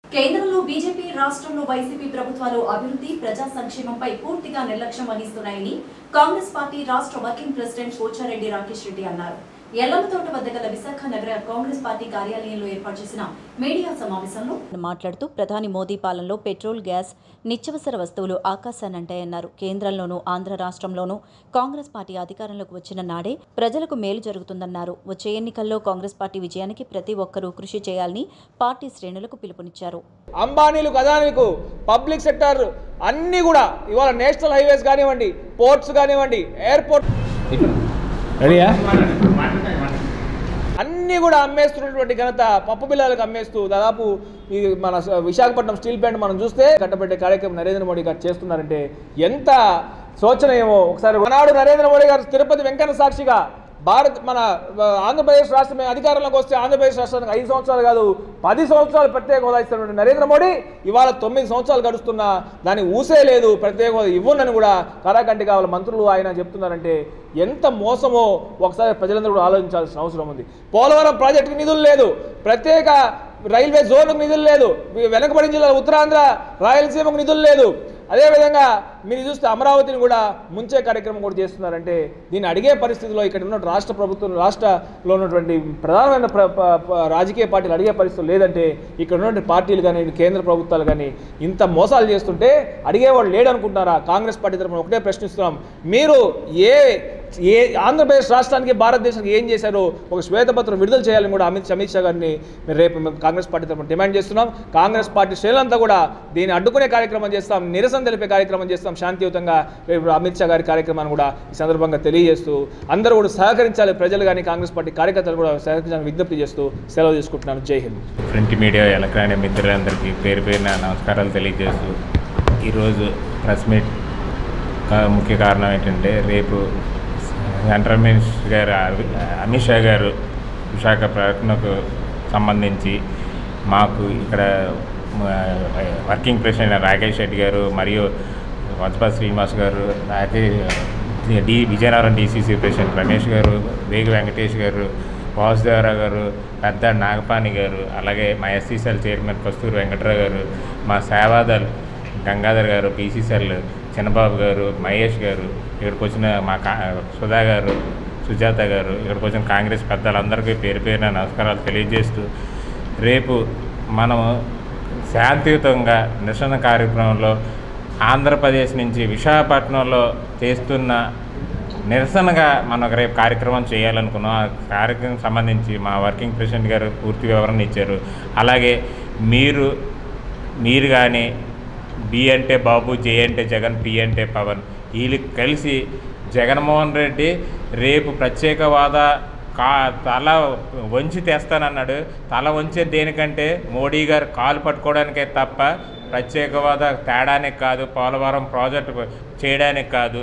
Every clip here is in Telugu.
కేంద్రంలో బీజేపీ, రాష్ట్రంలో వైసీపీ ప్రభుత్వాలు అభివృద్ధి, ప్రజా సంక్షేమంపై పూర్తిగా నిర్లక్ష్యం వహిస్తున్నాయని కాంగ్రెస్ పార్టీ రాష్ట్ర వర్కింగ్ ప్రెసిడెంట్ పోచారెడ్డి రాకేష్ రెడ్డి అన్నారు. ఎల్లమ్మతోట వద్ద గల విశాఖ నగర కాంగ్రెస్ పార్టీ కార్యాలయంలో ఏర్పాటు చేసిన మీడియా సమావేశంలో మాట్లాడుతూ ప్రధాని మోదీ పాలనలో పెట్రోల్, గ్యాస్, నిత్యావసర వస్తువులు ఆకాశాన్నంటాయన్నారు. కేంద్రంలోనూ ఆంధ్ర రాష్ట్రంలోనూ కాంగ్రెస్ పార్టీ అధికారంలోకి వచ్చిన నాడే ప్రజలకు మేలు జరుగుతుందన్నారు. వచ్చే ఎన్నికల్లో కాంగ్రెస్ పార్టీ విజయానికి ప్రతి ఒక్కరూ కృషి చేయాలని పార్టీ శ్రేణులకు పిలుపునిచ్చారు. అంబానీలకు, అదానీలకు, పబ్లిక్ సెక్టర్ అన్నీ కూడా ఇవాళ నేషనల్ హైవేస్ కానివ్వండి, పోర్ట్స్ కానివ్వండి, ఎయిర్పోర్ట్ అన్నీ కూడా అమ్మేస్తున్నటువంటి ఘనత పప్పు బిళ్ళలకు అమ్మేస్తూ దాదాపు ఈ మన విశాఖపట్నం స్టీల్ ప్లాంట్ మనం చూస్తే కట్టబెట్టే కార్యక్రమం నరేంద్ర మోడీ గారు చేస్తున్నారంటే ఎంత శోచనీయమో. ఒకసారి ఆనాడు నరేంద్ర మోడీ గారు తిరుపతి వెంకన్న సాక్షిగా మన ఆంధ్రప్రదేశ్ రాష్ట్రం అధికారంలోకి వస్తే ఆంధ్రప్రదేశ్ రాష్ట్రానికి 5 సంవత్సరాలు కాదు 10 సంవత్సరాలు ప్రత్యేక హోదా ఇస్తున్న నరేంద్ర మోడీ ఇవాళ 9 సంవత్సరాలు గడుస్తున్నా దాన్ని ఊసే లేదు. ప్రత్యేక హోదా ఇవ్వనని కూడా కరాకంటి కావాలి మంత్రులు ఆయన చెప్తున్నారంటే ఎంత మోసమో ఒకసారి ప్రజలందరూ కూడా ఆలోచించాల్సిన అవసరం ఉంది. పోలవరం ప్రాజెక్టుకి నిధులు లేదు, ప్రత్యేక రైల్వే జోన్కు నిధులు లేదు, వెనకబడిన జిల్లా ఉత్తరాంధ్ర రాయలసీమకు నిధులు లేదు. అదేవిధంగా మీరు చూస్తే అమరావతిని కూడా ముంచే కార్యక్రమం కూడా చేస్తున్నారంటే దీన్ని అడిగే పరిస్థితిలో ఇక్కడ ఉన్న రాష్ట్ర ప్రభుత్వం, రాష్ట్రంలో ఉన్నటువంటి ప్రధానమైన రాజకీయ పార్టీలు అడిగే పరిస్థితులు లేదంటే ఇక్కడ ఉన్నటువంటి పార్టీలు కానీ కేంద్ర ప్రభుత్వాలు కానీ ఇంత మోసాలు చేస్తుంటే అడిగేవాళ్ళు లేడనుకుంటున్నారా? కాంగ్రెస్ పార్టీ తరఫున ఒకటే ప్రశ్నిస్తున్నాం, మీరు ఏ ఆంధ్రప్రదేశ్ రాష్ట్రానికి భారతదేశానికి ఏం చేశారో ఒక శ్వేతపత్రం విడుదల చేయాలని కూడా అమిత్ షా గారిని రేపు కాంగ్రెస్ పార్టీ తరఫున డిమాండ్ చేస్తున్నాం. కాంగ్రెస్ పార్టీ శ్రేణులంతా కూడా దీన్ని అడ్డుకునే కార్యక్రమం చేస్తాం, నిరసన తెలిపే కార్యక్రమం చేస్తాం, శాంతియుతంగా రేపు అమిత్ షా గారి కార్యక్రమాన్ని కూడా ఈ సందర్భంగా తెలియజేస్తూ అందరూ కూడా సహకరించాలి, ప్రజలు కానీ కాంగ్రెస్ పార్టీ కార్యకర్తలు కూడా సహకరించాలని విజ్ఞప్తి చేస్తూ సెలవు తీసుకుంటున్నాను. జై హింద్. ప్రింట్ మీడియా, ఎలక్ట్రానిక్ మిత్రులందరికీ పేరు పేరున నమస్కారాలు తెలియజేస్తూ ఈరోజు ప్రెస్ మీట్ ముఖ్య కారణం ఏంటంటే రేపు సెంట్రల్ మినిస్టర్ గారు అమిత్ షా గారు విశాఖ పర్యటనకు సంబంధించి మాకు ఇక్కడ వర్కింగ్ ప్రెసిడెంట్ రాకేష్ రెడ్డి గారు మరియు వజ్పా శ్రీనివాస్ గారు, విజయనగరం డీసీసీ ప్రెసిడెంట్ రమేష్ గారు, వేగు వెంకటేష్ గారు, వాసుదేవరావు గారు, పెద్ద నాగపాణి గారు, అలాగే మా ఎస్సీసీఎల్ చైర్మన్ కస్తూరి వెంకటరావు గారు, మా సేవాదల్ గంగాధర్ గారు, పీసీసీఎల్ చిన్నబాబు గారు, మహేష్ గారు, ఇక్కడికి వచ్చిన మా సుధా గారు, సుజాత గారు, ఇక్కడికి వచ్చిన కాంగ్రెస్ పెద్దలందరికీ పేరు పేరున నమస్కారాలు తెలియజేస్తూ రేపు మనం శాంతియుతంగా నిరసన కార్యక్రమంలో ఆంధ్రప్రదేశ్ నుంచి విశాఖపట్నంలో చేస్తున్న నిరసనగా మనం రేపు కార్యక్రమం చేయాలనుకున్నాం. ఆ కార్యక్రమం సంబంధించి మా వర్కింగ్ ప్రెసిడెంట్ గారు పూర్తి వివరణ ఇచ్చారు. అలాగే మీరు కానీ బి అంటే బాబు, జే అంటే జగన్, పి అంటే పవన్, వీళ్ళు కలిసి జగన్మోహన్ రెడ్డి రేపు ప్రత్యేక హోదా తల వంచి తెస్తానన్నాడు. తల వంచే దేనికంటే మోడీ గారు కాలు పట్టుకోవడానికే తప్ప ప్రత్యేక హోదా తేడానికి కాదు, పోలవరం ప్రాజెక్టు చేయడానికి కాదు.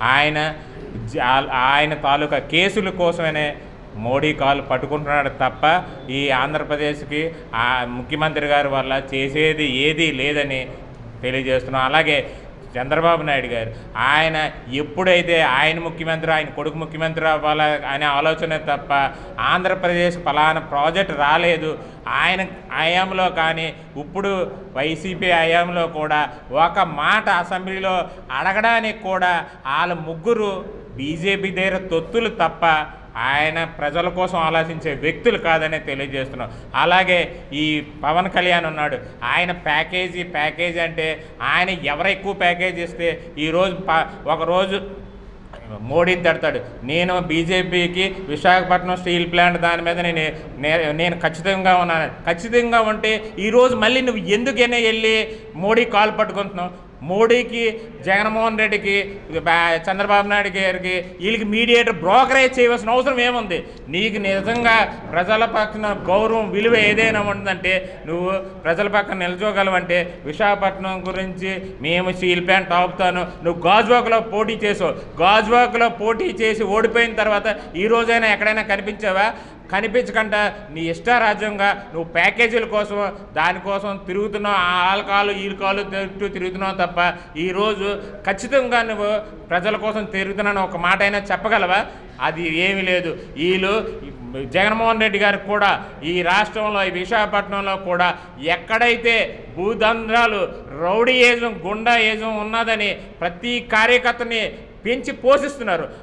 ఆయన తాలూకా కేసుల కోసమనే మోడీ కాలు పట్టుకుంటున్నాడు తప్ప ఈ ఆంధ్రప్రదేశ్కి ఆ ముఖ్యమంత్రి గారి వల్ల చేసేది ఏదీ లేదని తెలియజేస్తున్నాం. అలాగే చంద్రబాబు నాయుడు గారు ఆయన ఎప్పుడైతే ఆయన ముఖ్యమంత్రి, ఆయన కొడుకు ముఖ్యమంత్రి అవ్వాలా అనే ఆలోచన తప్ప ఆంధ్రప్రదేశ్ ఫలానా ప్రాజెక్ట్ రాలేదు. ఆయన హయాంలో కానీ ఇప్పుడు వైసీపీ హయాంలో కూడా ఒక మాట అసెంబ్లీలో అడగడానికి కూడా వాళ్ళ ముగ్గురు బీజేపీ దగ్గర తొత్తులు తప్ప ఆయన ప్రజల కోసం ఆలోచించే వ్యక్తులు కాదనే తెలియజేస్తున్నాం. అలాగే ఈ పవన్ కళ్యాణ్ ఉన్నాడు, ఆయన ప్యాకేజీ అంటే ఆయన ఎవరు ఎక్కువ ప్యాకేజ్ ఇస్తే ఈరోజు ఒకరోజు మోడీని తిడతాడు. నేను బీజేపీకి విశాఖపట్నం స్టీల్ ప్లాంట్ దాని మీద నేను ఖచ్చితంగా ఉన్నాను. ఖచ్చితంగా ఉంటే ఈరోజు మళ్ళీ నువ్వు ఎందుకైనా వెళ్ళి మోడీ కాలు పట్టుకుంటున్నావు? మోడీకి, జగన్మోహన్ రెడ్డికి, చంద్రబాబు నాయుడు గారికి వీళ్ళకి మీడియేటర్ బ్రోకరేజ్ చేయవలసిన అవసరం ఏముంది? నీకు నిజంగా ప్రజల పక్కన గౌరవం, విలువ ఏదైనా ఉంటుందంటే నువ్వు ప్రజల పక్కన నిల్చోగలవంటే విశాఖపట్నం గురించి మేము స్టీల్ ప్లాంట్ ఆపుతాను. నువ్వు గాజువాకలో పోటీ చేసావు, గాజువాకలో పోటీ చేసి ఓడిపోయిన తర్వాత ఈ రోజైనా ఎక్కడైనా కనిపించావా? కనిపించకుండా నీ ఇష్టారాజ్యంగా నువ్వు ప్యాకేజీల కోసం దానికోసం తిరుగుతున్నావు, ఆల్కాలు ఈల్కాలు తిరుగుతున్నావు తప్ప ఈరోజు ఖచ్చితంగా నువ్వు ప్రజల కోసం తిరుగుతున్నాను ఒక మాట అయినా చెప్పగలవా? అది ఏమీ లేదు. వీళ్ళు జగన్మోహన్ రెడ్డి గారికి కూడా ఈ రాష్ట్రంలో ఈ విశాఖపట్నంలో కూడా ఎక్కడైతే భూదంధ్రాలు రౌడీయిజం గుండాయిజం ఉన్నదని ప్రతి కార్యకర్తని పెంచి పోషిస్తున్నారు.